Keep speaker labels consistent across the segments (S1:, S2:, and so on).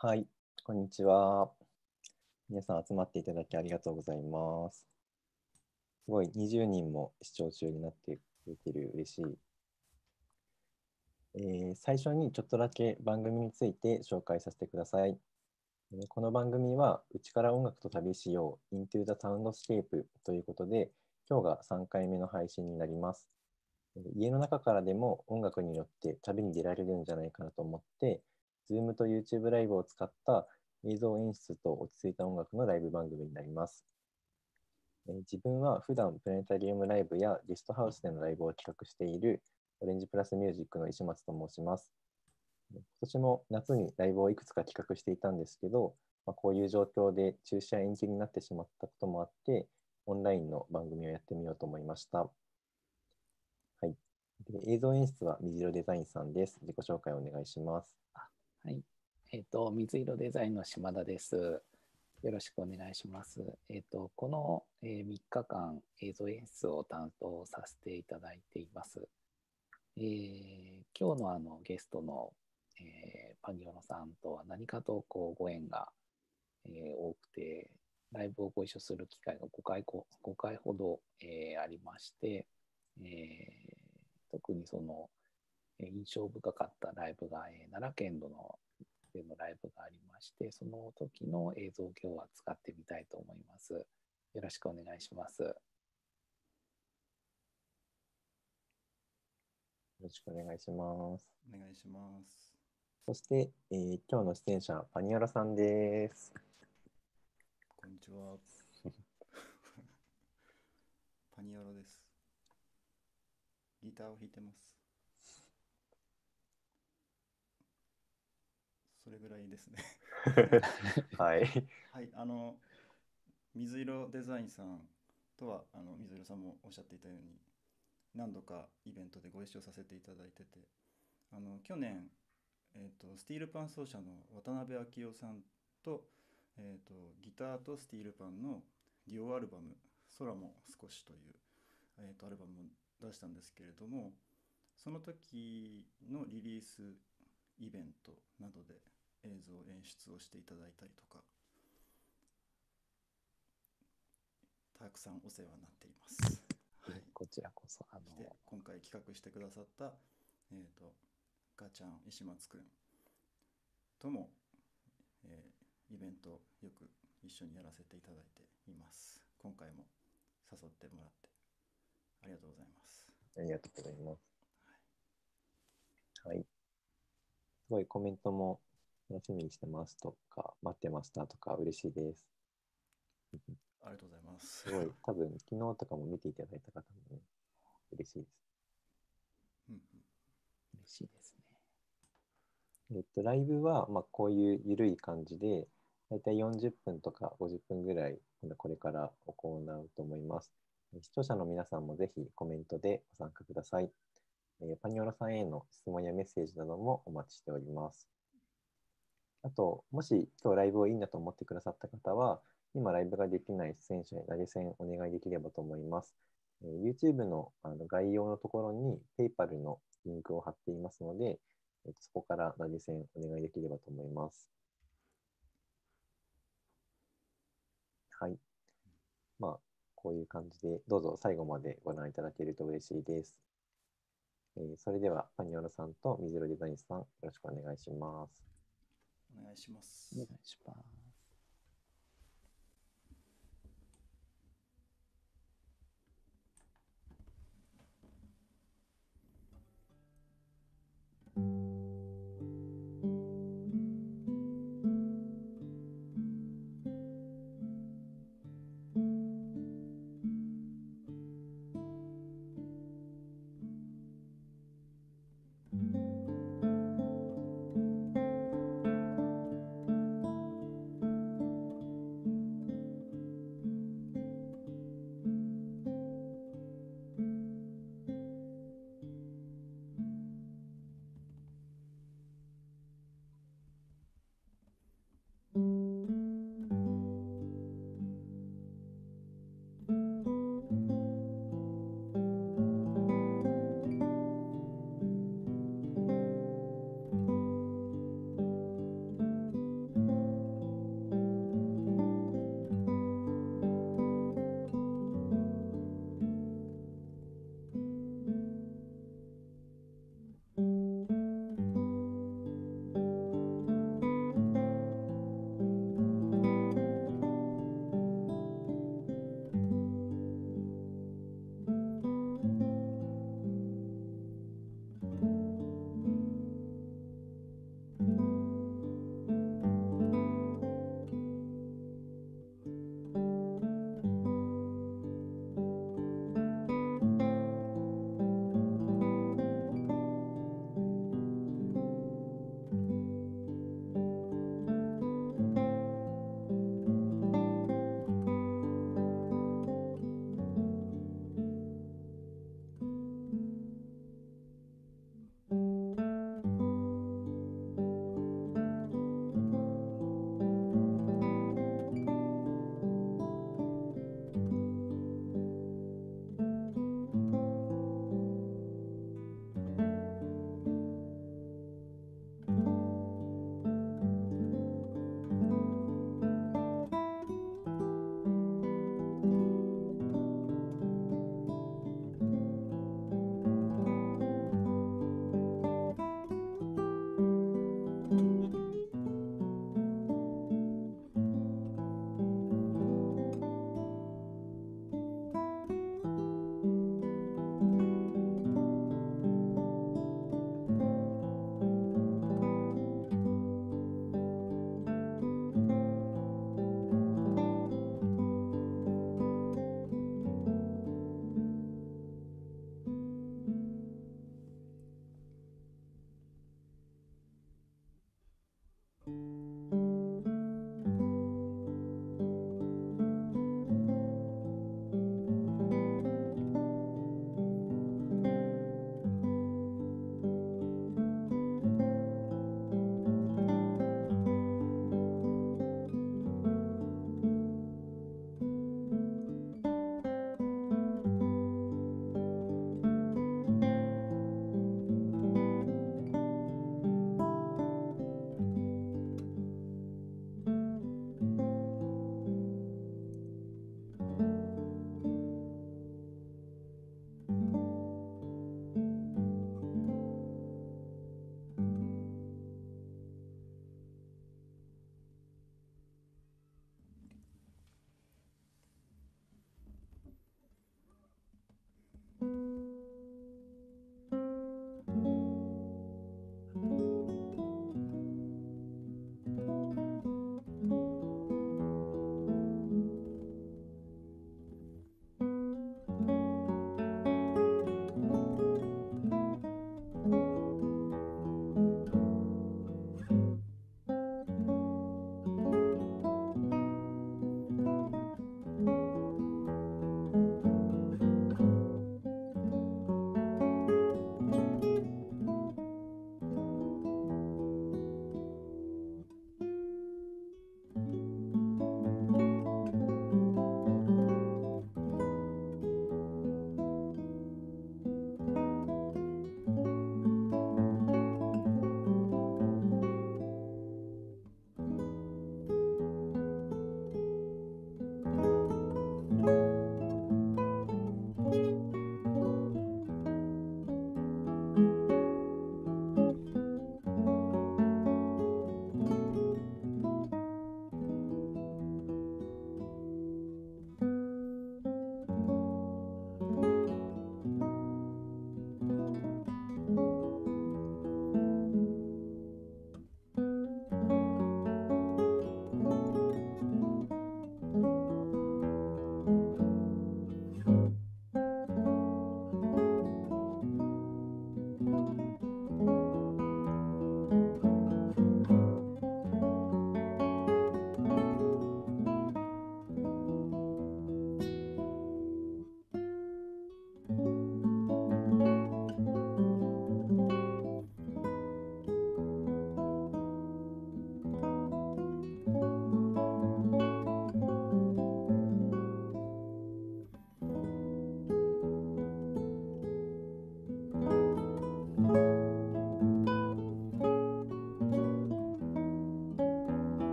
S1: はい、こんにちは。皆さん集まっていただきありがとうございます。すごい20人も視聴中になってくれてる、嬉しい。最初にちょっとだけ番組について紹介させてください。この番組は、うちから音楽と旅しよう Into the Soundscape ということで、今日が3回目の配信になります。家の中からでも音楽によって旅に出られるんじゃないかなと思って、Zoom と YouTube ライブを使った映像演出と落ち着いた音楽のライブ番組になります。自分は普段プラネタリウムライブやゲストハウスでのライブを企画しているオレンジプラスミュージックの石松と申します。今年も夏にライブをいくつか企画していたんですけど、こういう状況で中止や延期になってしまったこともあって、オンラインの番組をやってみようと思いました。はい。で、映像演出は水色デザインさんです。自己紹介をお願いします。
S2: はい。水色デザインの島田です。よろしくお願いします。この、3日間映像演出を担当させていただいています。今日のゲストの、パニオノさんとは何かとご縁が、多くて、ライブをご一緒する機会が5回ほど、ありまして、特にその印象深かったライブが、奈良県でのライブがありまして、その時の映像を今日は使ってみたいと思います。よろしくお願いします。
S1: よろしくお願いします。
S3: お願いします。
S1: そして、今日の出演者、パニアラさんです。
S3: こんにちは。パニアロです。ギターを弾いてます。それぐらいですね。
S1: はい。
S3: はい、水色デザインさんとは水色さんもおっしゃっていたように何度かイベントでご一緒させていただいてて、去年、スティールパン奏者の渡辺昭夫さんと、ギターとスティールパンのデュオアルバム「空も少し」という、アルバムを出したんですけれども、その時のリリースイベントなどで映像演出をしていただいたりとか、たくさんお世話になっています。はい、
S2: こちらこそ
S3: して今回企画してくださった、ガチャン石松くんとも、イベントよく一緒にやらせていただいています。今回も誘ってもらってありがとうございます。
S1: ありがとうございます。はい。すごいコメントも楽しみにしてますとか、待ってましたとか、嬉しいです。
S3: ありがとうございます。
S1: すごい、多分昨日とかも見ていただいた方もね、嬉しいです。
S2: 嬉しいですね。
S1: ライブは、こういう緩い感じで、だいたい40分とか50分ぐらい、これから行うと思います。視聴者の皆さんもぜひコメントでご参加ください。パニオラさんへの質問やメッセージなどもお待ちしております。あと、もし今日ライブをいいなと思ってくださった方は、今ライブができない出演者に投げ銭お願いできればと思います。YouTube の概要のところに PayPal のリンクを貼っていますので、そこから投げ銭お願いできればと思います。はい。こういう感じで、どうぞ最後までご覧いただけると嬉しいです。それでは、パニオラさんと水色デザインさん、よろしくお願いします。
S3: お願いします。
S2: お願いします。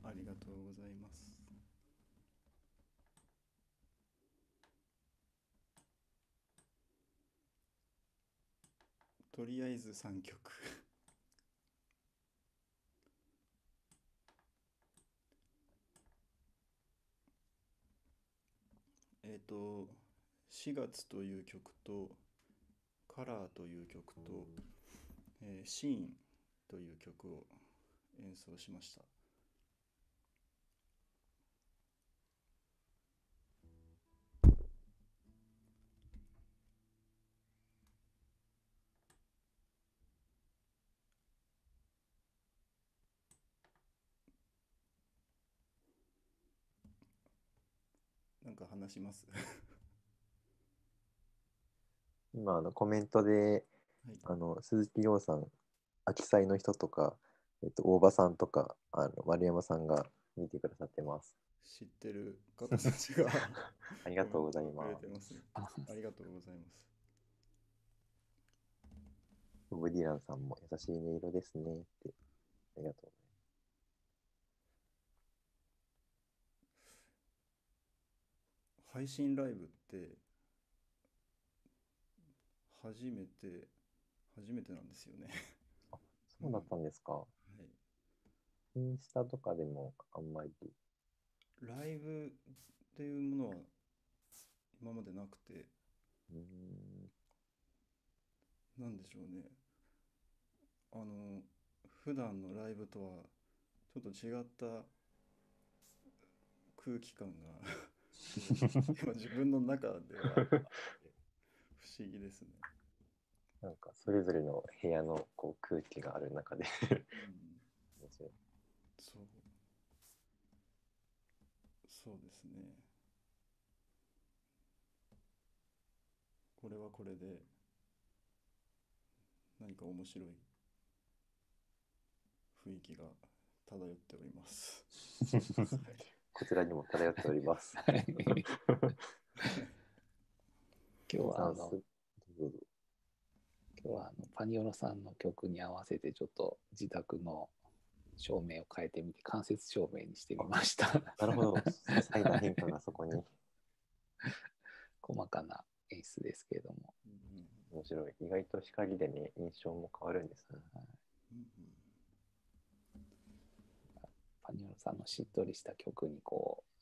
S3: ありがとうございます。とりあえず3曲。4月という曲と、カラーという曲と、シーンという曲を演奏しました。なんか話します。
S1: 今、コメントで、
S3: はい。
S1: 鈴木亮さん、秋祭の人とか、大場さんとか、丸山さんが見てくださってます。
S3: 知ってる方たちが
S1: ありが
S3: コメン
S1: とうござい
S3: トをくれ
S1: ま
S3: てますね。
S2: あ、
S3: ありがとうございます。
S1: す。ボブ・ディランさんも優しい音色ですねって。ありがとう
S3: 配信ライブって初めて、初めてなんですよね。
S1: ございます。そうだったんですか。
S3: はい。
S1: インスタとかでもあんまり。
S3: ライブっていうものは今までなくて、
S1: うーん。
S3: なんでしょうね。あの、普段のライブとはちょっと違った空気感が今自分の中では不思議ですね。
S1: なんか、それぞれの部屋の空気がある中で
S3: うん、
S1: 面白い。
S3: そう、そうですね。これはこれで何か面白い雰囲気が漂っております。はい。
S1: こちらにも漂っております。
S2: はい。今日
S1: 皆さん、
S2: は
S1: どうぞ。
S2: パニオロさんの曲に合わせてちょっと自宅の照明を変えてみて間接照明にしてみました。
S1: なるほど。些細な変化がそこに。
S2: 細かな演出ですけれども。
S3: うんうん
S1: 面白い。意外と光でね、印象も変わるんですね。
S3: うん
S2: パニオロさんのしっとりした曲にこう、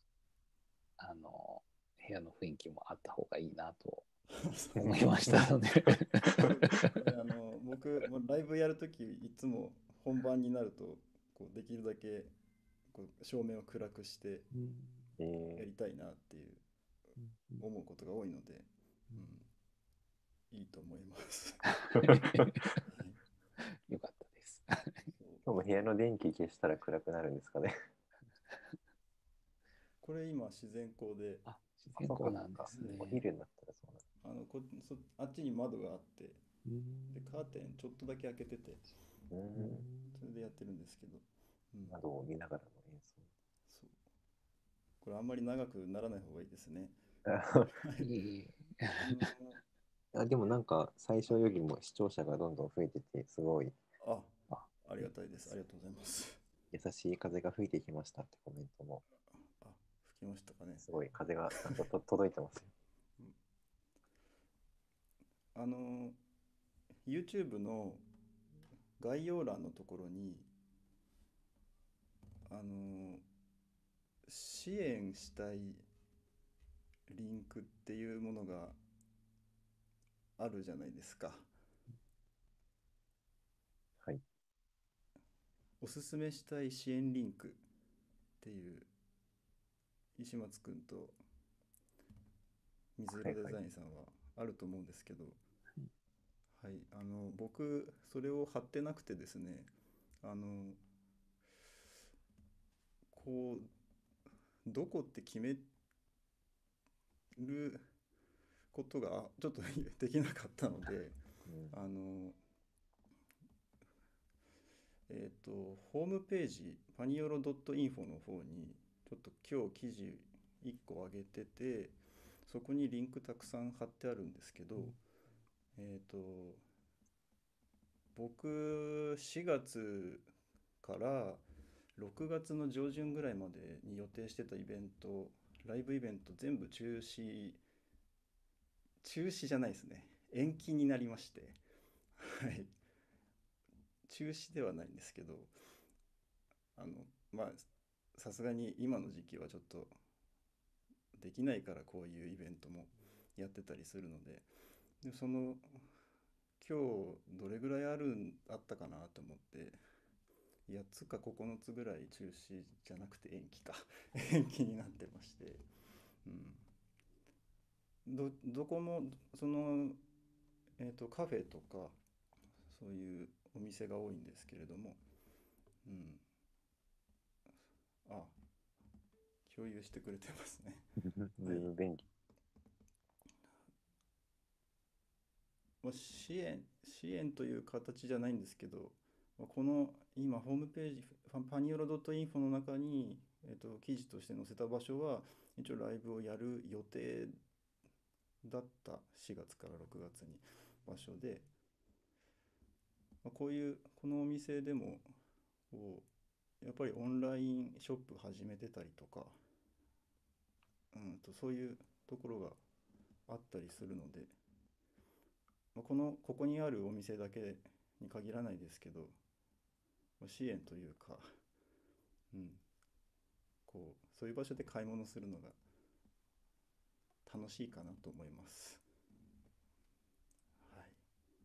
S2: 部屋の雰囲気もあった方がいいなと
S3: そう
S2: 思いましたので。
S3: これ僕もライブやるときいつも本番になるとこうできるだけ照明を暗くしてやりたいなっていう思うことが多いので、いいと思います。はい。
S2: よかったです。
S3: そう。
S1: 今日も部屋の電気消したら暗くなるんですかね。
S3: これ今自然光で、
S2: あ、自
S1: あ、
S2: 然
S1: そうか
S2: 光なんで
S1: そうか。
S2: すね。
S1: お昼になったらそうなる。
S3: あっちに窓があって、
S2: う
S3: で、カーテンちょっとだけ開けてて、
S1: うーん。
S3: それでやってるんですけど、うん、
S1: 窓を見ながらの演奏。
S3: そう。これあんまり長くならない方がいいですね。はい。
S2: いい。
S3: あの
S1: でもなんか最初よりも視聴者がどんどん増えてて、すごい
S3: あ、
S2: あ、
S3: ありがたいです。ありがとうございます。
S1: 優しい風が吹いてきましたってコメントも、
S3: あ、吹きましたかね。
S1: すごい風がちゃんと届いてますよ。
S3: うん。あの、YouTube の概要欄のところに、あの、支援したいリンクっていうものがあるじゃないですか。
S1: はい。
S3: おすすめしたい支援リンクっていう石松くんと水色デ
S1: はいはい。
S3: ザインさんはあると思うんですけど、はい、僕それを貼ってなくてですね、あのこうどこって決めることがちょっとできなかったので、
S1: うん、
S3: あのホームページパニオロ .info の方にちょっと今日記事1個上げてて、そこにリンクたくさん貼ってあるんですけど、えっと僕4月から 6月の上旬ぐらいまでに予定してたライブイベント全部中止じゃないですね。延期になりまして、はい。中止ではないんですけど、あの、まあ、さすがに今の時期はちょっとできないからこういうイベントもやってたりするので、今日どれぐらいあったかなと思って、8つか9つぐらい中止じゃなくて延期か延期になってまして、うん、どこもカフェとかそういうお店が多いんですけれども、うん、あ、共有してくれてますね。はい。
S1: 便利。
S3: 支援という形じゃないんですけど、この今ホームページパニオラ .info の中に、記事として載せた場所は一応ライブをやる予定だった4月から6月に場所で、このお店でもやっぱりオンラインショップ始めてたりとか、そういうところがあったりするので、ここにあるお店だけに限らないですけど、支援というか、うん、そういう場所で買い物するのが楽しいかなと思います。はい。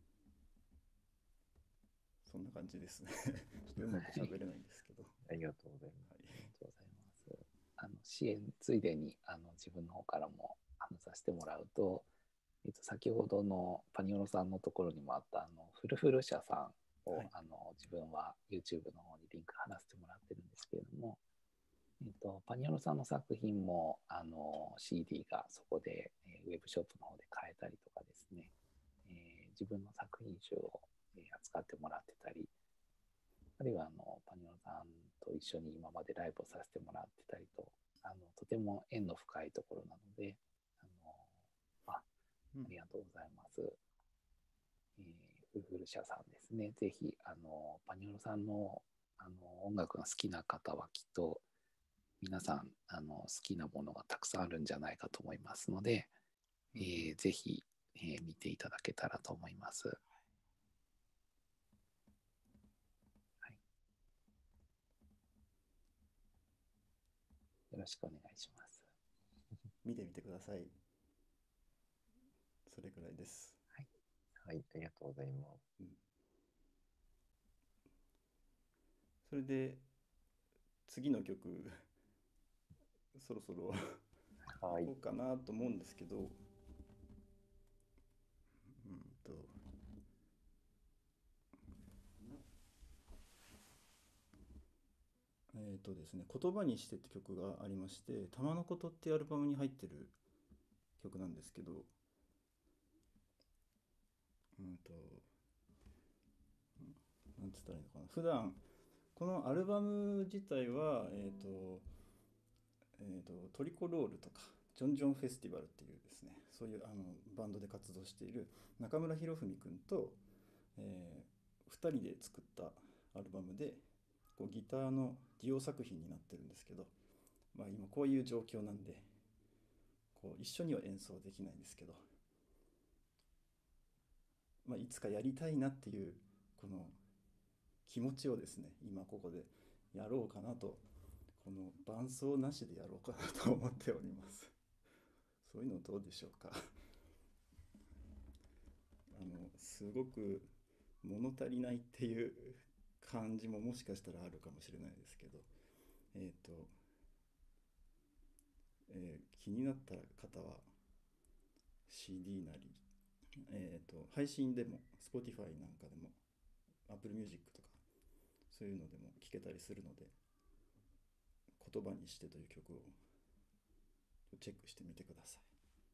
S3: そんな感じですね。ちょっとうまく喋れないんですけど。
S1: ありがとうございます。
S2: ありがとうございます。支援ついでに自分の方からも話させてもらうと、先ほどのパニオロさんのところにもあったフルフル社さんを、
S3: はい、
S2: 自分は YouTube の方にリンク貼らせてもらってるんですけれども、パニオロさんの作品もCD がそこで、ウェブショップの方で買えたりとかですね、自分の作品集を、扱ってもらってたり、あるいはパニオロさんと一緒に今までライブをさせてもらってたりと、とても縁の深いところなので、ありがとうございます。フル社さんですね。ぜひパニオロさんの音楽が好きな方はきっと皆さん好きなものがたくさんあるんじゃないかと思いますので、ぜひ、見ていただけたらと思います。はい、よろしくお願いします。
S3: 見てみてください。それくらいです。
S1: はい、はい、ありがとうございます。
S3: それで次の曲そろそろ
S1: はい、
S3: 行こうかなと思うんですけど、ですね、言葉にしてって曲がありまして、玉のことっていうアルバムに入ってる曲なんですけど、なんつったらいいのかな。普段このアルバム自体はトリコロールとかジョンジョンフェスティバルっていうですね、そういうバンドで活動している中村博文君と、2人で作ったアルバムで、ギターのデュオ作品になってるんですけど、今こういう状況なんで一緒には演奏できないんですけど、いつかやりたいなっていうこの気持ちをですね、今ここでやろうかなと、この伴奏なしでやろうかなと思っております。そういうのどうでしょうか。すごく物足りないっていう感じももしかしたらあるかもしれないですけど、気になった方は CD なり、配信でも Spotify なんかでも Apple Music とかそういうのでも聴けたりするので、言葉にしてという曲をチェックしてみてください。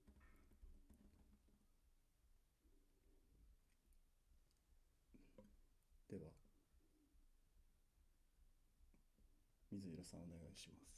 S3: では水色さんお願いします。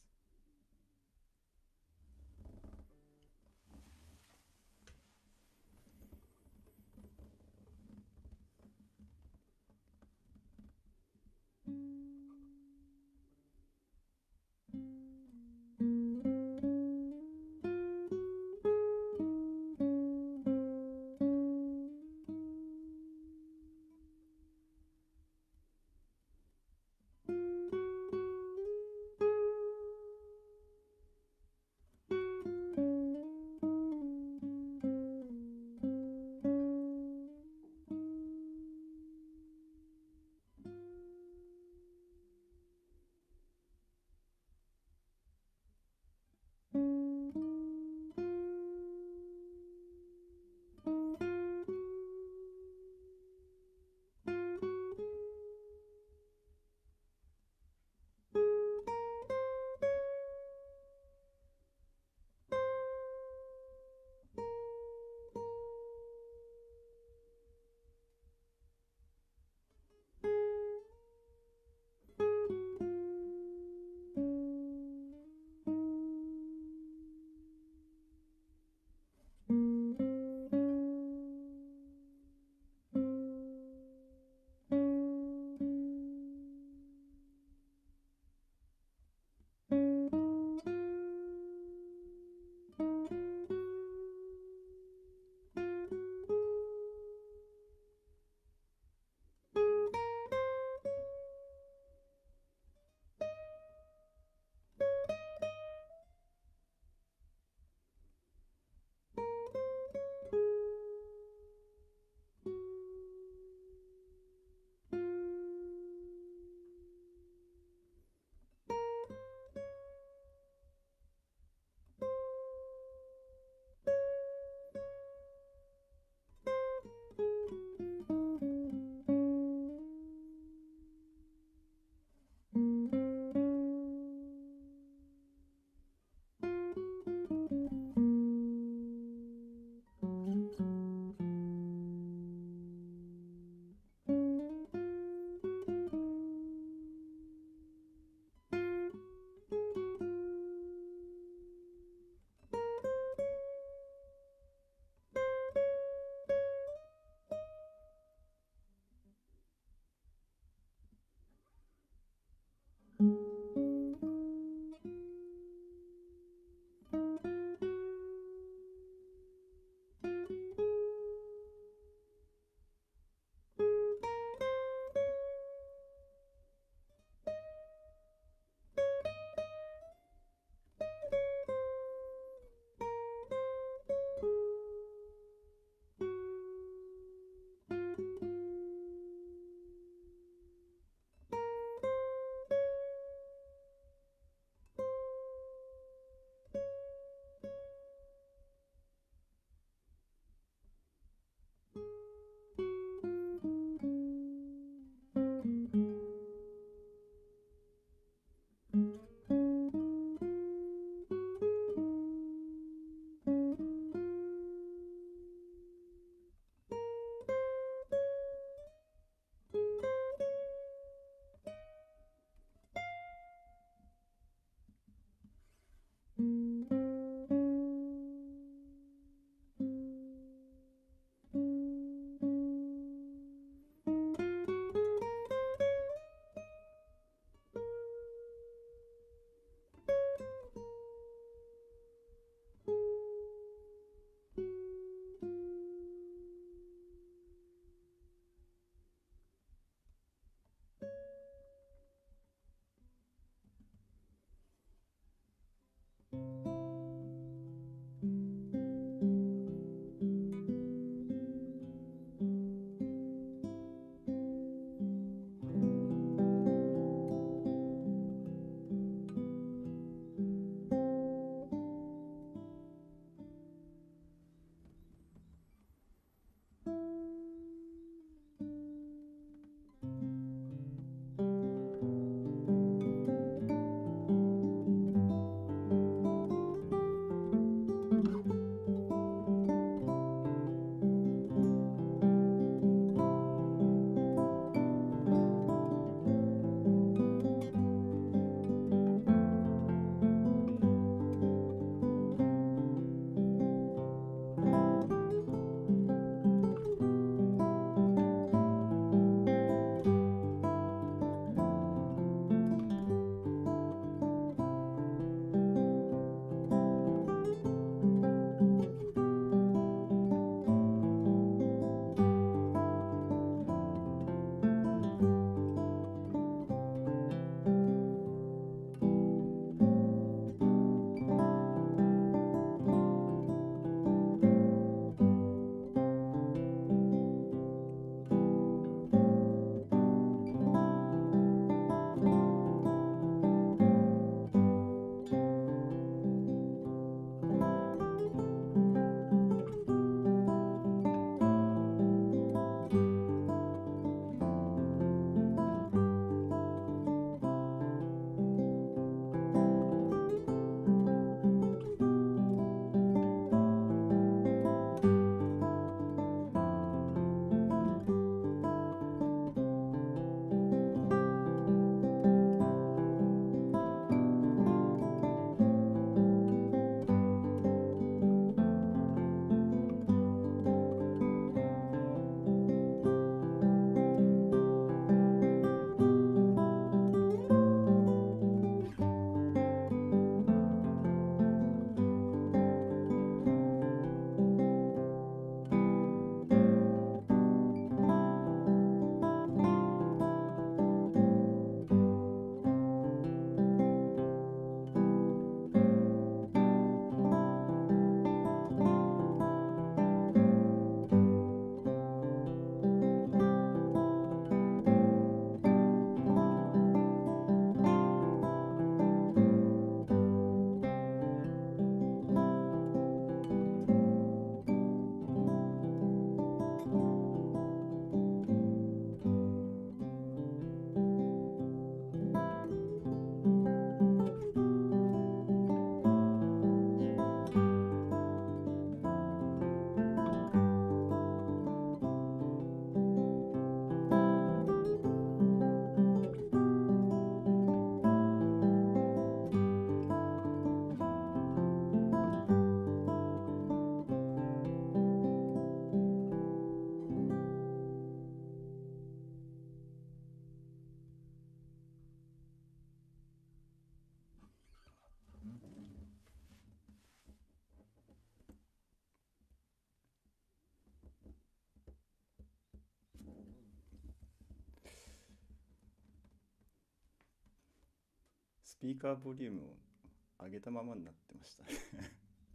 S3: スピーカーボリュームを上げたままになってましたね。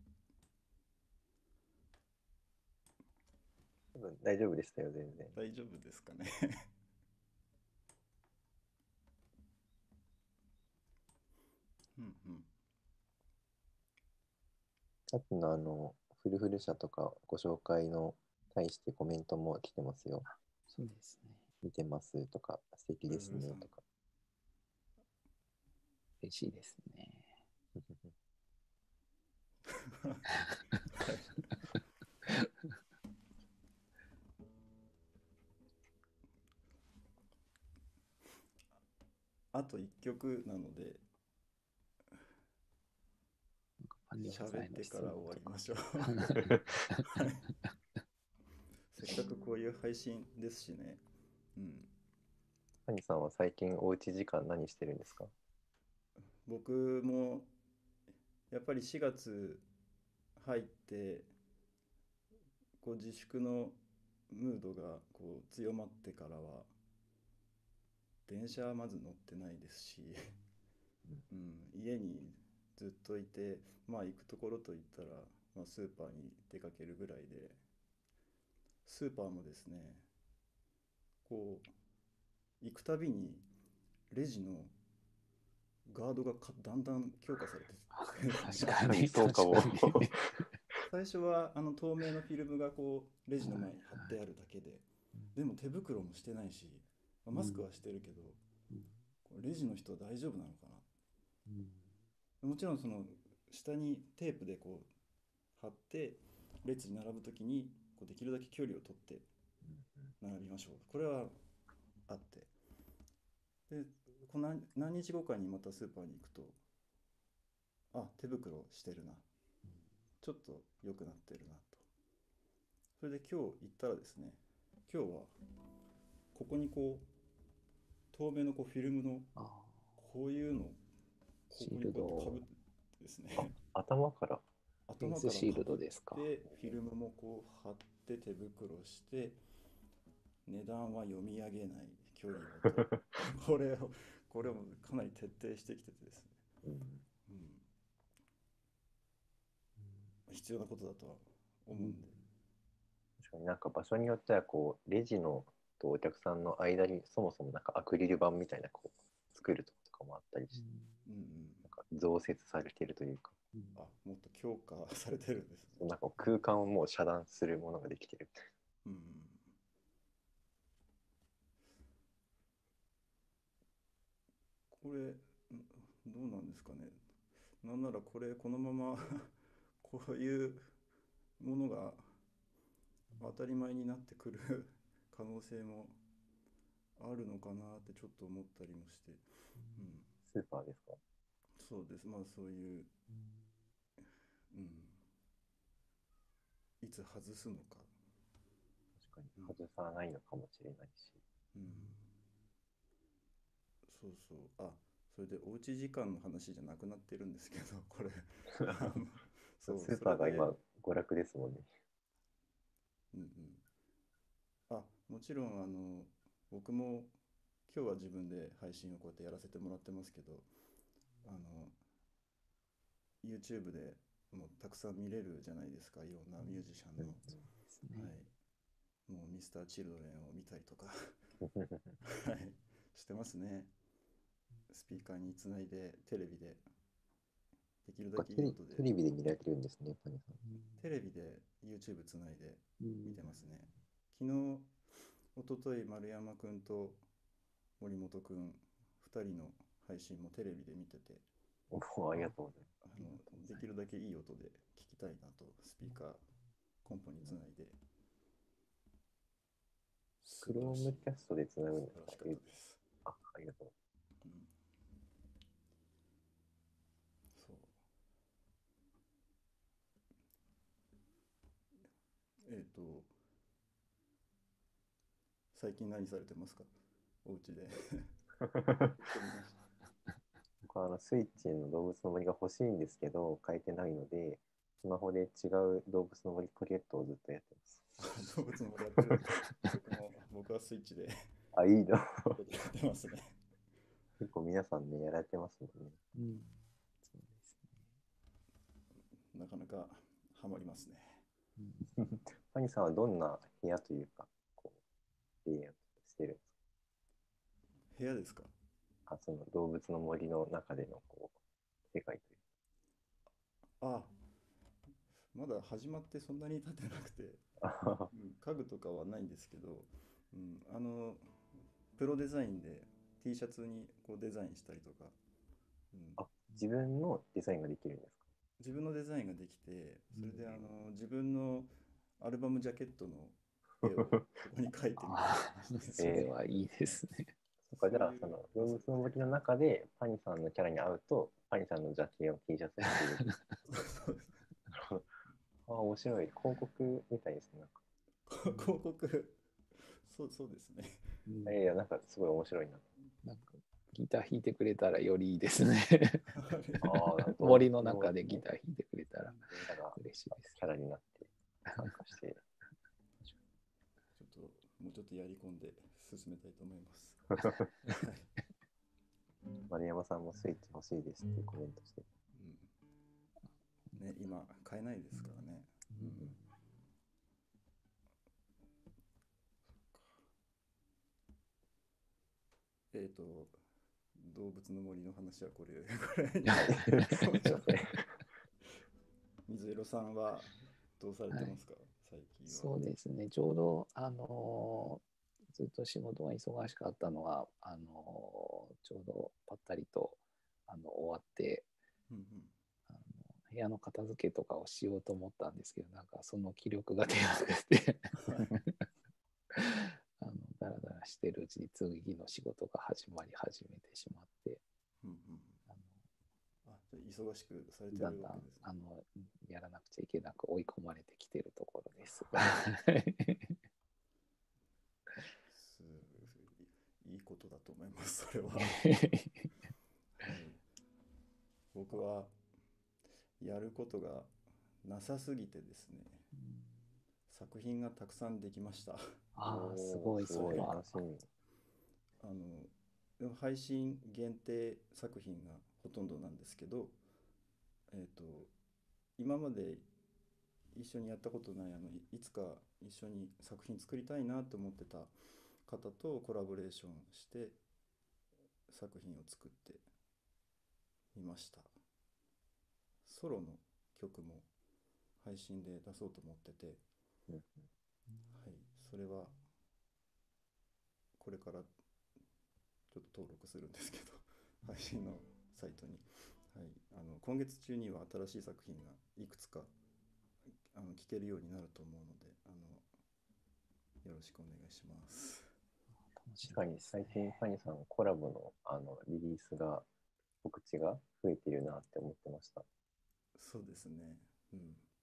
S1: 多分大丈夫でしたよ、全然。
S3: 大丈夫ですかね。うんうん。
S1: さっきのフルフル社とかご紹介の対してコメントも来てますよ。
S2: そうですね。
S1: 見てますとか、素敵です
S3: フルフルさん
S1: ねとか。
S2: 嬉しいですね。
S3: あと1曲なので、
S2: パンニョさんへの
S3: 喋ってから終わ
S2: 質問とか。
S3: りましょう。はい、せっかくこういう配信ですしね。うん、
S1: 谷さんは最近おうち時間何してるんですか？
S3: 僕もやっぱり4月入ってこう自粛のムードがこう強まってからは電車はまず乗ってないですし、うん、家にずっといて、まあ行くところといったら、まあ、スーパーに出かけるぐらいで、スーパーもですね、こう行くたびにレジのガードがだんだん強化されて
S2: 確
S1: 確かに
S2: かに、
S1: そうかも。
S2: 確かに。
S3: 最初は透明のフィルムがこうレジの前に貼ってあるだけで、でも手袋もしてないし、まあマスクはしてるけど、これレジの人は大丈夫なのかな。もちろんその下にテープでこう貼って列に並ぶときにこうできるだけ距離を取って並びましょう、これはあって、でこの何日後かにまたスーパーに行くと、あ、手袋してるな、ちょっと良くなってるなと。それで今日行ったらですね、今日はここにこう透明のこうフィルムの
S2: あ
S3: こういうのをこ
S2: シール
S3: こにこうやってかぶっ
S2: ド、
S3: てですね、
S1: 頭から。
S2: フェイ
S3: 頭
S2: スシール
S3: からかぶっ
S2: ドですか。
S3: てフィルムもこう貼って手袋して値段は読み上げない距離をとこれをこれをかなり徹底してきててですね、
S1: うん、
S3: うん、必要なことだとは思うんで、
S1: 確かになんか場所によってはこうレジのとお客さんの間にそもそもなんかアクリル板みたいなこう作るとことかもあったりして、
S3: うんうん、
S1: なんか増設されてるというか、
S3: あ、もっと強化されてるんですね。
S1: なんか空間をもう遮断するものができてるみたい
S3: うん、これどうなんですかね。なんならこれこのままこういうものが当たり前になってくる可能性もあるのかなってちょっと思ったりもして、うん、
S1: な。スーパーですか？
S3: そうです。まあそういう、うん、いつ外すのか、
S1: 確かに
S3: うん、
S1: 外さないのかもしれないし。
S3: うん、そうそう。あ、それでおうち時間の話じゃなくなってるんですけど、これあのそう、
S1: スー
S3: それで、
S1: パーが今娯楽ですもんね。
S3: うんうん、あ、もちろん僕も今日は自分で配信をこうやってやらせてもらってますけど、あの YouTube でもうたくさん見れるじゃないですか、いろんなミュージシャンの、
S1: うん、
S2: ですね。
S3: はい、もうミスターチルドレンを見たりとかはい、してますね。スピーカーにつないでテレビでできるだけいい音で、
S1: テレビで見られてるんですね、谷さん。
S3: テレビで YouTube つないで
S2: うん。
S3: 見てますね。昨日、一昨日丸山くんと森本くん2人の配信もテレビで見てて、
S1: お、ありがとうござい
S3: あのできるだけいい音で聞きたいなと、スピーカーコンポにつないで、
S1: ます。
S3: 素晴らしい、
S1: Chrome キャストでつなぐんですか？
S3: 素晴らしかったです。
S1: あ、ありがとう。
S3: うん、そう。最近何されてますか、お家で送りまし
S1: 僕はスイッチの動物の森が欲しいんですけど、書いてないので、スマホで違う動物の森クリケットをずっとやってます。
S3: た。動物の森やってるんです。僕はスイッチで
S1: あ、いいの。
S3: やってますね。
S1: 結構皆さんね、やられてますもんね。
S2: うん。そうです
S3: なかなかハマりますね。
S2: ね。
S1: パニさんはどんな部屋というか、こう、レイアウトしてるんです
S3: 部屋ですか。
S1: か？その動物の森の中でのこう世界という
S3: あ、まだ始まってそんなに経ってなくて、
S1: か。
S3: うん、家具とかはないんですけど、うん、プロデザインで T シャツにこうデザインしたりとか、
S1: あ、自分のデザインができるんですか？
S3: 自分のデザインができて、それで自分のアルバムジャケットの絵をそこに描いてみたり
S2: ああ、
S3: して、
S2: それはいいですね。
S1: そっか、じゃあ、
S3: そういう
S1: その動物の森の中でパニさんのキャラに会うと、パニさんのジャケを T シャツに着る。
S3: そうです。
S1: なるほど。あ、面白い。広告みたいですね。なんか、
S3: 広告、そうですね。
S2: うん
S1: いやいや、なんかすごい面白いな。
S2: なんかギター弾いてくれたらよりいいですね。
S3: あれ
S1: ああ、動
S2: 森
S1: 物の
S2: の中でギ
S1: ね、
S2: ター弾いてくれたら
S1: みんなが
S2: 嬉しいです。
S1: キャラになって参加して。
S3: ちょっともうちょっとやり込んで進めたいと思います。はい。
S1: 丸山さんもスイッチ欲しいですっていうコメントして。
S3: うん、ね、今買えないですからね。
S2: うん
S3: 動物の森の話はこれぐらいに。
S1: はい。すいません。
S3: 水色さんはどうされてますか、最近は。
S2: そうですね、ちょうど、ずっと仕事が忙しかったのが、ちょうどぱったりと終わって、
S3: うんうん。
S2: あの部屋の片付けとかをしようと思ったんですけど、なんかその気力が出なくて
S3: はい。
S2: だらだらしてるうちに次の仕事が始めてしまって、
S3: うんうん。
S2: あの
S3: あ、じゃあ忙しくされて
S2: だんだん
S3: るわけですね。
S2: やらなくちゃいけなく追い込まれてきてるところです。
S3: すいいことだと思います、それは。はい。僕はやることがなさすぎてですね、作品がたくさんできました。
S2: ああ、す
S1: おー、
S2: ごい、
S1: すごい
S2: それは。
S1: 楽しみ。
S3: あの、でも配信限定作品がほとんどなんですけど、えっと、今まで一緒にやったことないいつか一緒に作品作りたいなと思ってた方とコラボレーションして作品を作ってみました。ソロの曲も配信で出そうと思ってて、
S1: うん、
S3: はい、それはこれからちょっと登録するんですけど配信のサイトに、はい、今月中には新しい作品がいくつか聴けるようになると思うので、よろしくお願いします。
S2: 楽し
S1: 確かに
S2: みですね。
S1: 最近パニさんコラボの、リリースが、告知が増えているなって思ってました。
S3: そうですね。うん。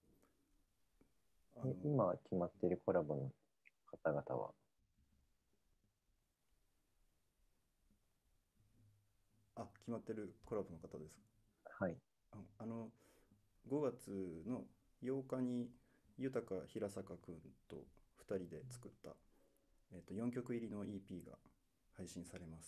S1: 今決まっているコラボの方々は？
S3: 決まってるコラボの方ですか。
S1: はい。
S3: ああの5月の8日に豊平坂くんと2人で作った、4曲入りの EP が配信されます。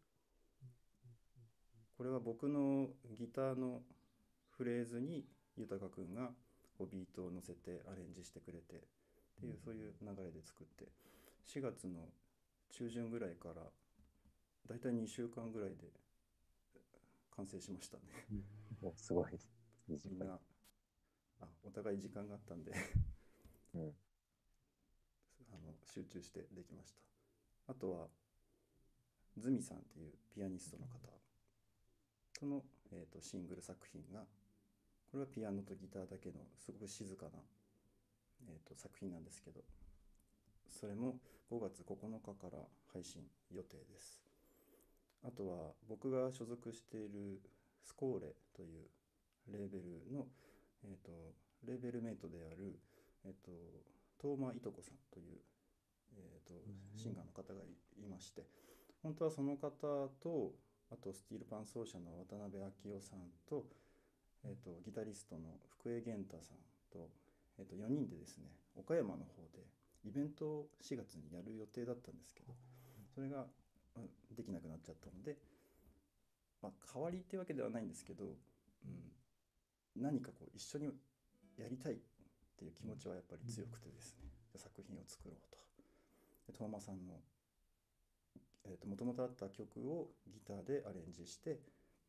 S3: これは僕のギターのフレーズに豊くんがビートを乗せてアレンジしてくれてっていう、そういう流れで作って、4月の中旬ぐらいからだいたい2週間ぐらいで完成しましたね。
S1: もうすごい短い。
S3: みんなお互い時間があったんで
S1: うん。
S3: 集中してできました。あとはズミさんっていうピアニストの方との、シングル作品が、これはピアノとギターだけのすごく静かな、作品なんですけど、それも5月9日から配信予定です。あとは僕が所属しているスコーレというレーベルの、えー、とレーベルメイトである、東間いとこさんという、シンガーの方がいまして、本当はその方と、あとスティールパン奏者の渡辺明夫さんと、ギタリストの福江源太さんと、4人でですね、岡山の方でイベントを4月にやる予定だったんですけど、それができなくなっちゃったので、代わりってわけではないんですけど、何かこう一緒にやりたいっていう気持ちはやっぱり強くてですね、作品を作ろうと。でトーマさんのもともとあった曲をギターでアレンジして、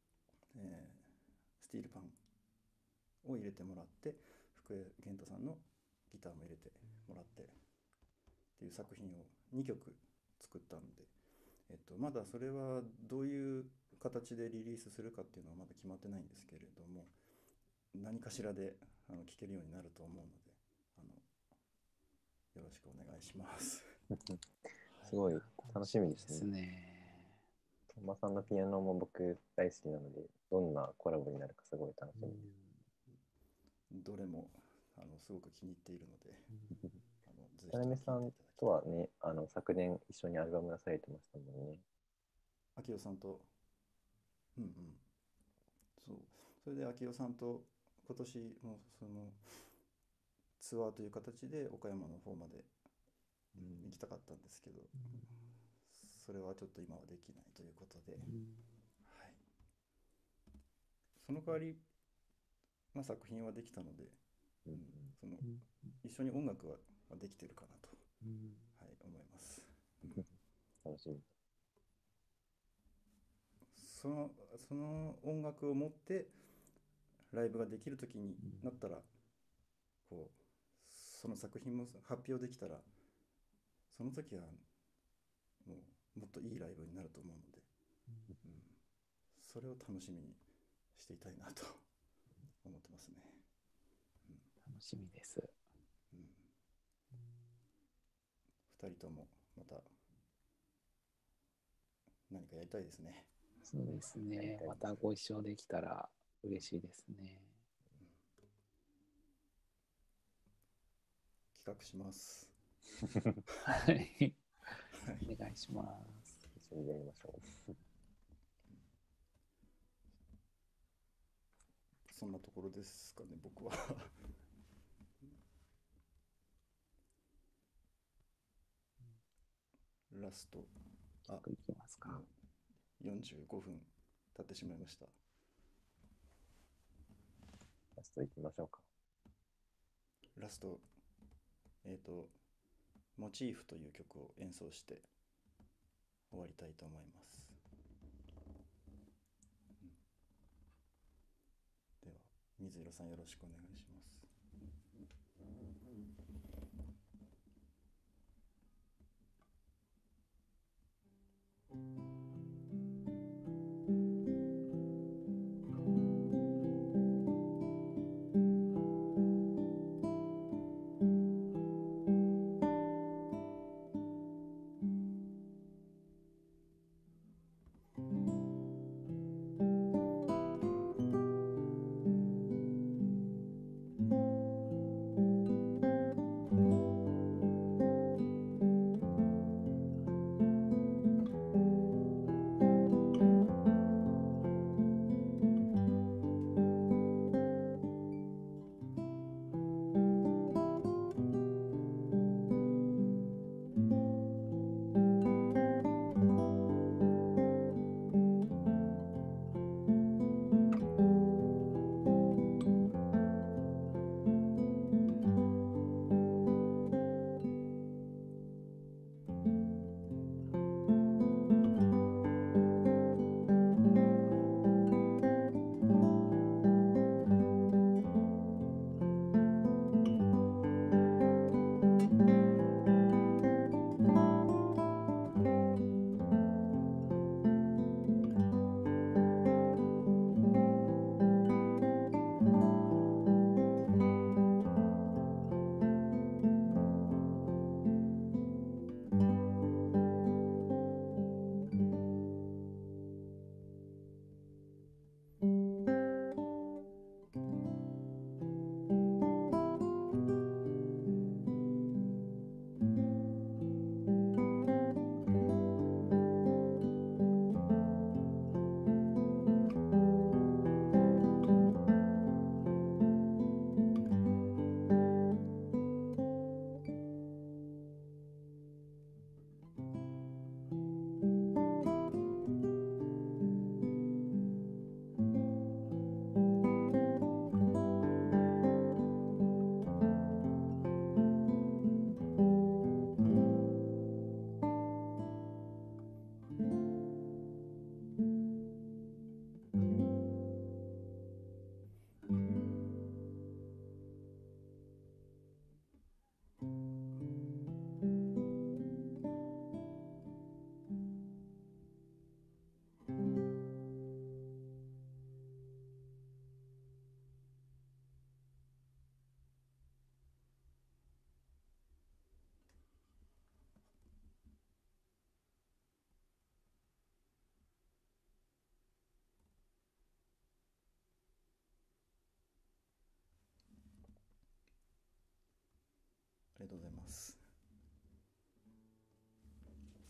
S3: スティールパンを入れてもらって、福江源太さんのギターも入れてもらってっていう作品を2曲作ったので、まだそれはどういう形でリリースするかっていうのはまだ決まってないんですけれども、何かしらで聞けるようになると思うので、よろしくお願いします。
S1: すごい楽しみです
S2: です
S1: ね。
S2: ね。
S1: トンマさんのピアノも僕大好きなので、どんなコラボになるかすごい楽しみです。
S3: どれもすごく気に入っているので、ぜひ
S1: 田辺さんとはね、昨年一緒にアルバム出されてましたもんね。
S3: 明夫さんと、うんうん、そう、それで明夫さんと今年もそのツアーという形で岡山の方まで行きたかったんですけど、それはちょっと今はできないということで、はい、その代わり、作品はできたので、その一緒に音楽はできてるかなと、はい、思います。
S1: 楽しみ。
S3: その音楽を持ってライブができる時になったら、こうその作品も発表できたら、その時はもっといいライブになると思うので、それを楽しみにしていたいなと思ってますね。
S2: 楽しみです。
S3: 2人ともまた何かやりたいですね。
S2: そうですね。またご一緒できたら嬉しいですね。
S3: 企画します。
S2: はい。お願いします。
S1: 一緒にやりましょう。
S3: そんなところですかね、僕は。ラスト、
S2: いきますか。
S3: もう45分経ってしまいました。
S1: ラストいきましょうか。
S3: ラスト、モチーフという曲を演奏して終わりたいと思います。では、水色さんよろしくお願いします。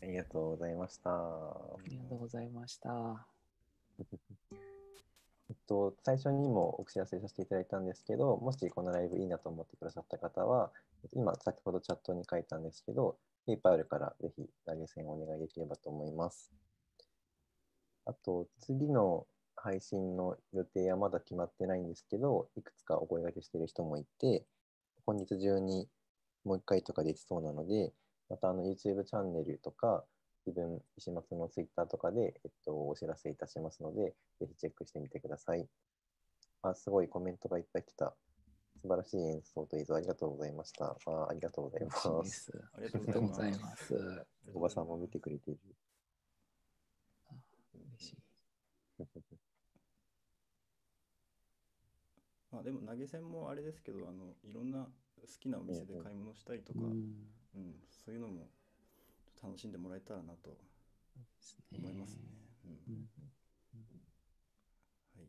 S1: りがとうございました。
S2: ありがとうございました。
S1: 最初にもお知らせさせていただいたんですけど、もしこのライブいいなと思ってくださった方は、今先ほどチャットに書いたんですけど、PayPal からぜひ投げ銭をお願いできればと思います。あと、次の配信の予定はまだ決まってないんですけど、いくつかお声掛けしている人もいて、本日中にもう一回とかできそうなので、またYouTube チャンネルとか、自分、石松の Twitter とかで、お知らせいたしますので、ぜひチェックしてみてください。すごいコメントがいっぱい来た。素晴らしい演奏と映像ありがとうございました。ありがとうござい
S2: 嬉しい
S1: ま。
S2: ですす。
S3: ありが
S2: ありがとうご
S3: とうございま
S2: ざいますす。
S1: おばさんも見てくれている。
S2: 嬉しい。
S3: まあ、でも投げ銭もあれですけど、いろんな好きなお店で買い物したりとか、そういうのも楽しんでもらえたらなと思いますね。はい。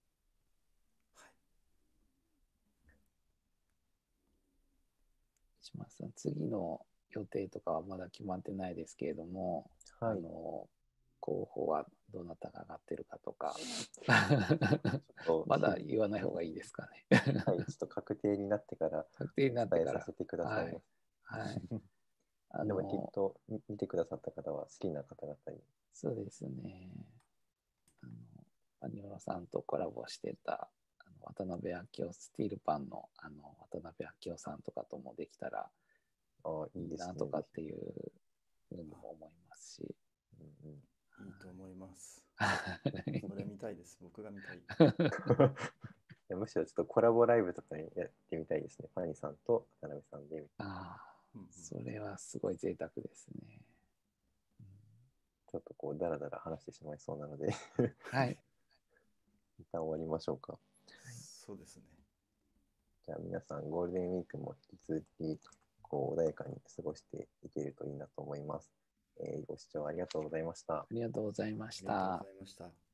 S2: 島さん、次の予定とかはまだ決まってないですけれども、
S1: はい。
S2: 候補はどなたが上がってるかとか、
S1: と
S2: まだ言わない方がいいですかね。
S1: はい、ちょっと確定になってから
S2: 確定になってから。
S1: 伝えさせてくださいま
S2: はい。
S1: す。でもきっと見てくださった方は好きな方々に。
S2: そうですね。パニオラさんとコラボしてた渡辺明夫、スティールパンの渡辺明夫さんとかともできたらいい
S1: いいですね。
S2: なとかっていうふうにも思いますし。
S3: いいと思います。それ見たいです。僕が見たい。
S1: むしろちょっとコラボライブとかにやってみたいですね。ファニーさんと渡辺さんで。
S2: それはすごい贅沢ですね。
S1: ちょっとこうダラダラ話してしまいそうなので
S2: はい。
S1: 一旦終わりましょうか。
S3: そうですね。
S1: じゃあ皆さんゴールデンウィークも引き続きこう穏やかに過ごしていけるといいなと思います。ご視聴ありがとうございました。
S2: ありがとうございまし
S3: ありがとう
S2: た
S3: ござ。いました。